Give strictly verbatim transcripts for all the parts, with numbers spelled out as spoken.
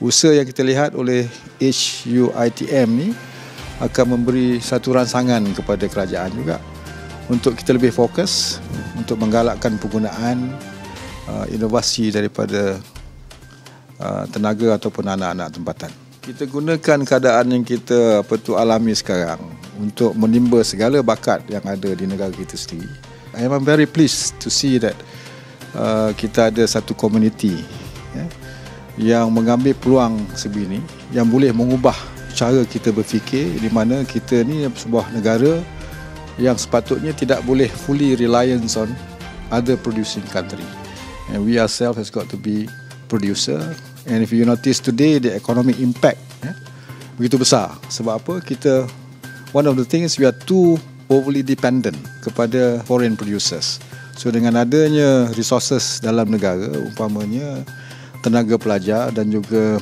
usaha yang kita lihat oleh H U I T M ni akan memberi satu rangsangan kepada kerajaan juga untuk kita lebih fokus untuk menggalakkan penggunaan uh, inovasi daripada uh, tenaga ataupun anak-anak tempatan. Kita gunakan keadaan yang kita apa tu alami sekarang untuk menimba segala bakat yang ada di negara kita sendiri. I am very pleased to see that uh, kita ada satu komuniti ya, yang mengambil peluang sebegini yang boleh mengubah cara kita berfikir, di mana kita ni sebuah negara yang sepatutnya tidak boleh fully reliance on other producing country, and we ourselves has got to be producer. And if you notice today, the economic impact ya, begitu besar. Sebab apa? Kita, one of the things, we are too overly dependent kepada foreign producers. So dengan adanya resources dalam negara, umpamanya tenaga pelajar dan juga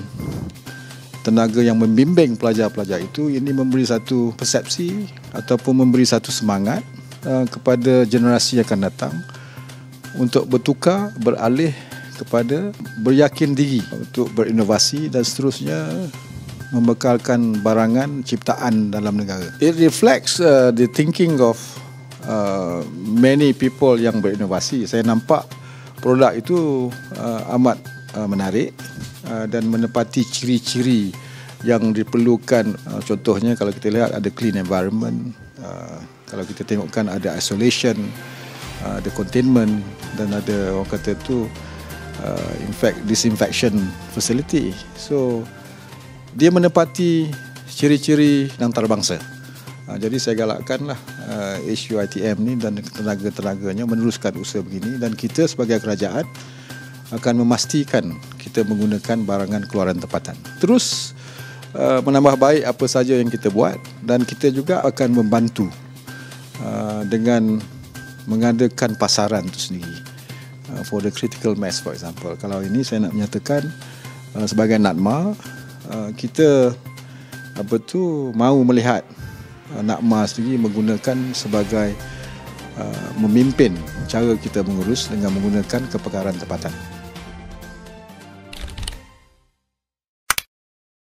tenaga yang membimbing pelajar-pelajar itu, ini memberi satu persepsi ataupun memberi satu semangat uh, kepada generasi yang akan datang untuk bertukar, beralih kepada beryakin diri untuk berinovasi dan seterusnya membekalkan barangan ciptaan dalam negara. It reflects uh, the thinking of uh, many people yang berinovasi. Saya nampak produk itu uh, amat uh, menarik uh, dan menepati ciri-ciri yang diperlukan. Uh, contohnya kalau kita lihat ada clean environment, uh, kalau kita tengokkan ada isolation, uh, ada containment dan ada orang kata tu Uh, in fact disinfection facility. So dia menepati ciri-ciri antarabangsa. Uh, jadi saya galakkanlah uh, H U I T M ni dan tenaga-tenaganya meneruskan usaha begini, dan kita sebagai kerajaan akan memastikan kita menggunakan barangan keluaran tempatan. Terus uh, menambah baik apa saja yang kita buat, dan kita juga akan membantu uh, dengan mengadakan pasaran itu sendiri. Uh, for the critical mass, for example. Kalau ini saya nak menyatakan uh, sebagai NADMA, uh, kita apa tu mahu melihat uh, NADMA sendiri menggunakan sebagai uh, memimpin cara kita mengurus dengan menggunakan kepakaran tempatan.